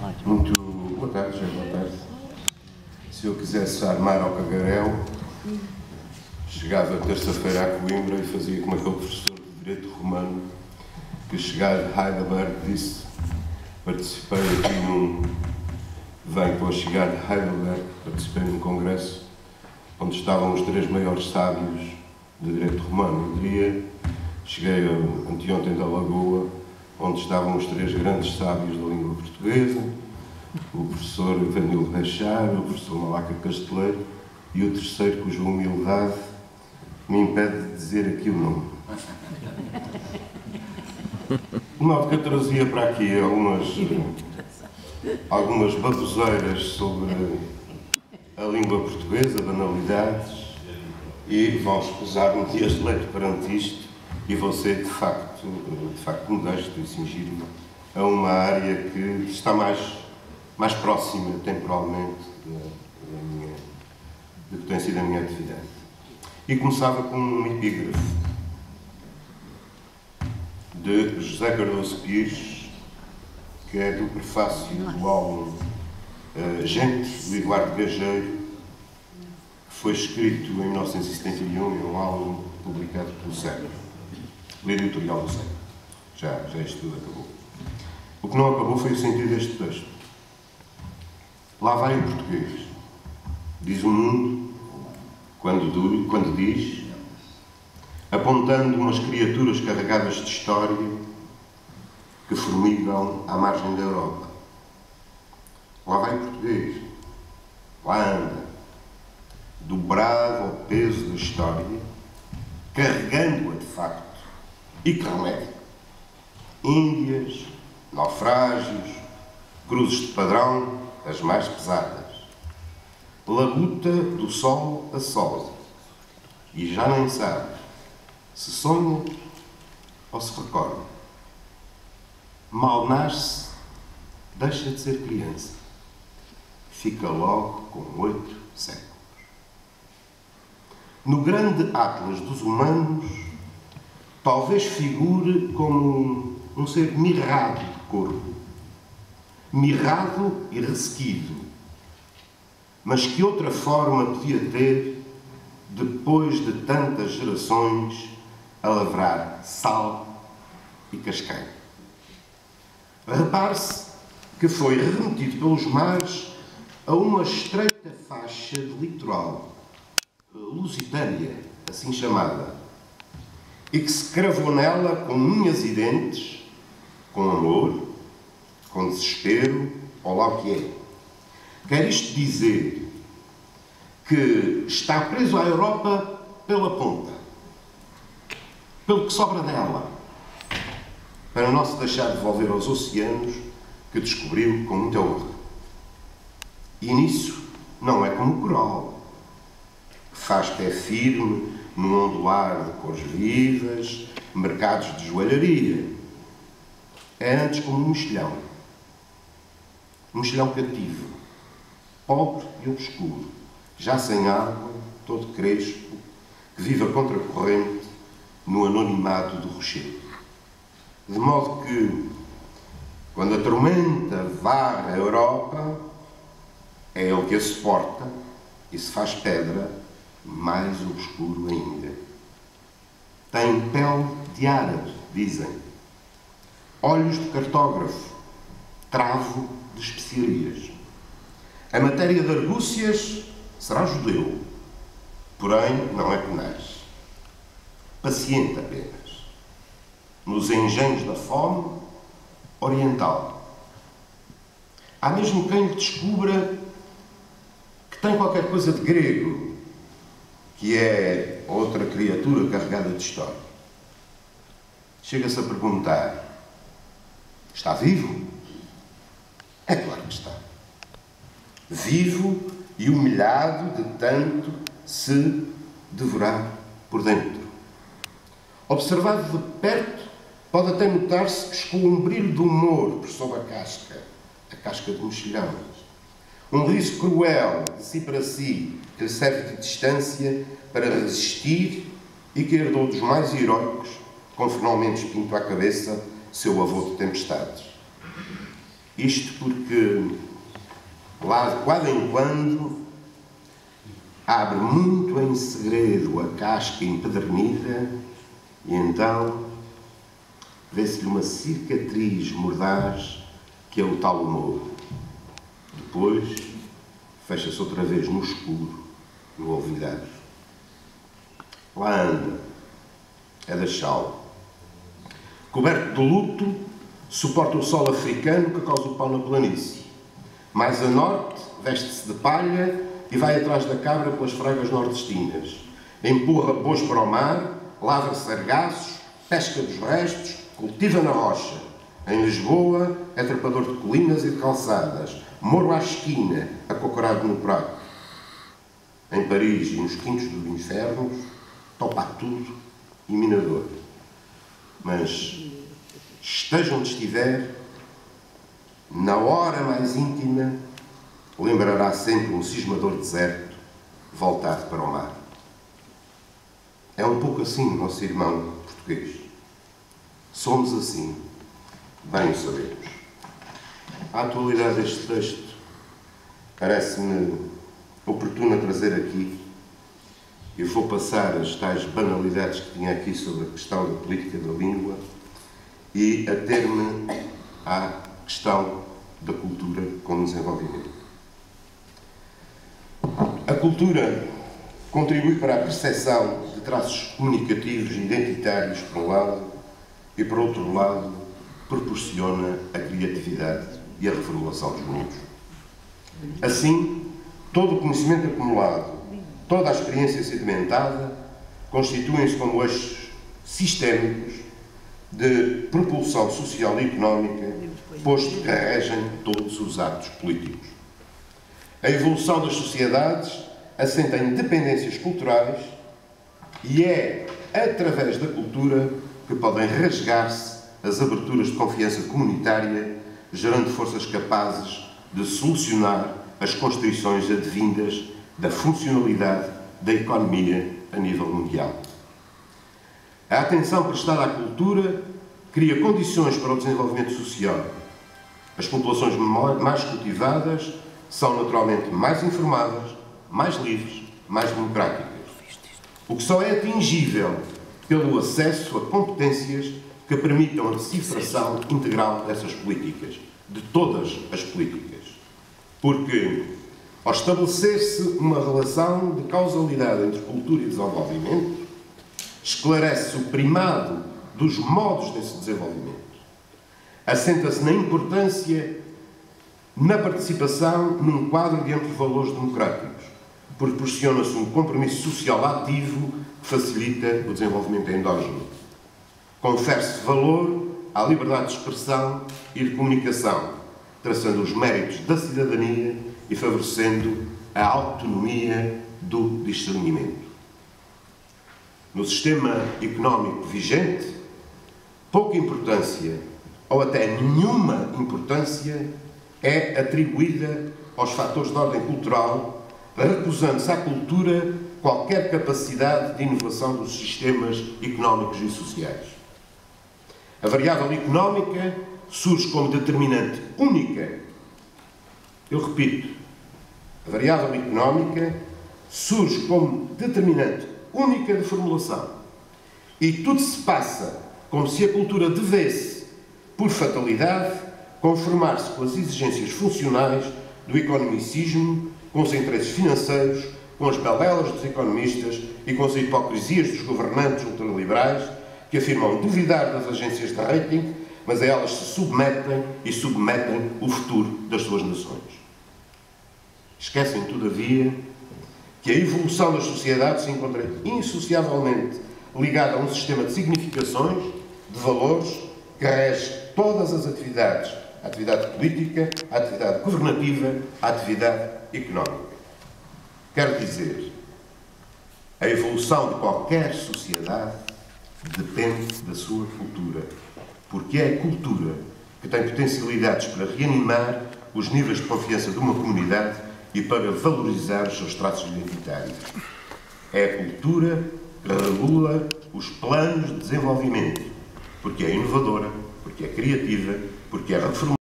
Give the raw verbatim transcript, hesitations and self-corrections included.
Muito boa tarde, já boa tarde. Se eu quisesse armar ao cagarel, chegava terça-feira a Coimbra e fazia como aquele professor de Direito Romano que, chegado de Heidelberg, disse: participei aqui num... Vem, com a chegada de Heidelberg, participei num congresso onde estavam os três maiores sábios de Direito Romano. Eu diria, cheguei anteontem da Lagoa, onde estavam os três grandes sábios da língua portuguesa, o professor Vanilo Rechar, o professor Malaca Casteleiro e o terceiro, cuja humildade me impede de dizer aqui o nome. De modo que eu trazia para aqui algumas, algumas baboseiras sobre a língua portuguesa, banalidades, e vão escusar-me dias de leite perante isto, e vou ser, de facto, de facto modesto e cingir-me a uma área que está mais, mais próxima, temporalmente, da, da minha, do que tem sido a minha atividade. E começava com um epígrafe de José Cardoso Pires, que é do prefácio do álbum uh, Gente, do Eduardo Gageiro, que foi escrito em mil novecentos e setenta e um, e é um álbum publicado pelo século. O editorial do século. Já, já isto tudo acabou. O que não acabou foi o sentido deste texto. Lá vai o português. Diz o mundo, quando, dure, quando diz, apontando umas criaturas carregadas de história que formigam à margem da Europa. Lá vai o português. Lá anda, dobrado ao peso da história, carregando-a de facto. E que remédio? Índias, naufrágios, cruzes de padrão, as mais pesadas. Labuta do sol a sol. E já nem sabe se sonha ou se recorda. Mal nasce, deixa de ser criança. Fica logo com oito séculos. No grande atlas dos humanos, talvez figure como um, um ser mirrado de corpo, mirrado e ressequido, mas que outra forma podia ter depois de tantas gerações a lavrar sal e cascalho. Repare-se que foi remetido pelos mares a uma estreita faixa de litoral, lusitânia, assim chamada, e que se cravou nela com unhas e dentes, com amor, com desespero, ou lá o que é. Quer isto dizer que está preso à Europa pela ponta, pelo que sobra dela, para não se deixar devolver aos oceanos que descobriu com muita honra. E nisso não é como o coral, que faz pé firme num ondular de cores vivas, mercados de joalharia. É antes como um mexilhão. Um mexilhão cativo, pobre e obscuro, já sem água, todo crespo, que vive a contracorrente no anonimato do rochedo. De modo que, quando a tormenta varre a Europa, é ele que a suporta e se faz pedra, mais obscuro ainda. Tem pele de árabe, dizem. Olhos de cartógrafo, travo de especiarias. A matéria de argúcias será judeu, porém não é penaz. Paciente apenas. Nos engenhos da fome, oriental. Há mesmo quem lhe descubra que tem qualquer coisa de grego, que é outra criatura carregada de história. Chega-se a perguntar: está vivo? É claro que está. Vivo e humilhado de tanto se devorar por dentro. Observado de perto, pode até notar-se que escoa um brilho de humor por sob a casca, a casca de mexilhão. Um riso cruel, de si para si, que lhe serve de distância para resistir e que herdou dos mais heroicos, com finalmente espinto à cabeça, seu avô de tempestades. Isto porque, lá de quando em quando, abre muito em segredo a casca empedernida e então vê-se-lhe uma cicatriz mordaz que é o tal humor. Depois fecha-se outra vez no escuro, no olvidar. Lá anda, é da chau. Coberto de luto, suporta o sol africano que causa o pau na planície. Mais a norte, veste-se de palha e vai atrás da cabra pelas fragas nordestinas. Empurra bois para o mar, lavra sargaços, pesca dos restos, cultiva na rocha. Em Lisboa, é trepador de colinas e de calçadas, morro à esquina, acocorado no prato. Em Paris e nos quintos dos infernos, topa tudo e minador. Mas, esteja onde estiver, na hora mais íntima, lembrará sempre um cismador deserto voltado para o mar. É um pouco assim o nosso irmão português. Somos assim, bem o sabemos. A atualidade deste texto parece-me oportuna trazer aqui. Eu vou passar as tais banalidades que tinha aqui sobre a questão da política da língua e ater-me à questão da cultura como desenvolvimento. A cultura contribui para a percepção de traços comunicativos e identitários, por um lado, e, por outro lado, proporciona a criatividade e a reformulação dos mundos. Assim, todo o conhecimento acumulado, toda a experiência sedimentada, constituem-se como eixos sistémicos de propulsão social e económica, posto que regem todos os atos políticos. A evolução das sociedades assenta em dependências culturais e é através da cultura que podem rasgar-se as aberturas de confiança comunitária, gerando forças capazes de solucionar as constrições advindas da funcionalidade da economia a nível mundial. A atenção prestada à cultura cria condições para o desenvolvimento social. As populações mais cultivadas são naturalmente mais informadas, mais livres, mais democráticas. O que só é atingível pelo acesso a competências que permitam a decifração integral dessas políticas, de todas as políticas. Porque, ao estabelecer-se uma relação de causalidade entre cultura e desenvolvimento, esclarece o primado dos modos desse desenvolvimento. Assenta-se na importância na participação num quadro de amplos valores democráticos. Proporciona-se um compromisso social ativo que facilita o desenvolvimento endógeno. Confere-se valor à liberdade de expressão e de comunicação, traçando os méritos da cidadania e favorecendo a autonomia do discernimento. No sistema económico vigente, pouca importância, ou até nenhuma importância, é atribuída aos fatores de ordem cultural, recusando-se à cultura qualquer capacidade de inovação dos sistemas económicos e sociais. A variável económica surge como determinante única. Eu repito, a variável económica surge como determinante única de formulação. E tudo se passa como se a cultura devesse, por fatalidade, conformar-se com as exigências funcionais do economicismo, com os interesses financeiros, com as balelas dos economistas e com as hipocrisias dos governantes ultraliberais que afirmam duvidar das agências de rating, mas a elas se submetem e submetem o futuro das suas nações. Esquecem, todavia, que a evolução das sociedades se encontra insociavelmente ligada a um sistema de significações, de valores, que rege todas as atividades, a atividade política, a atividade governativa, a atividade económica. Quero dizer, a evolução de qualquer sociedade depende da sua cultura, porque é a cultura que tem potencialidades para reanimar os níveis de confiança de uma comunidade e para valorizar os seus traços identitários. É a cultura que regula os planos de desenvolvimento, porque é inovadora, porque é criativa, porque é reformadora.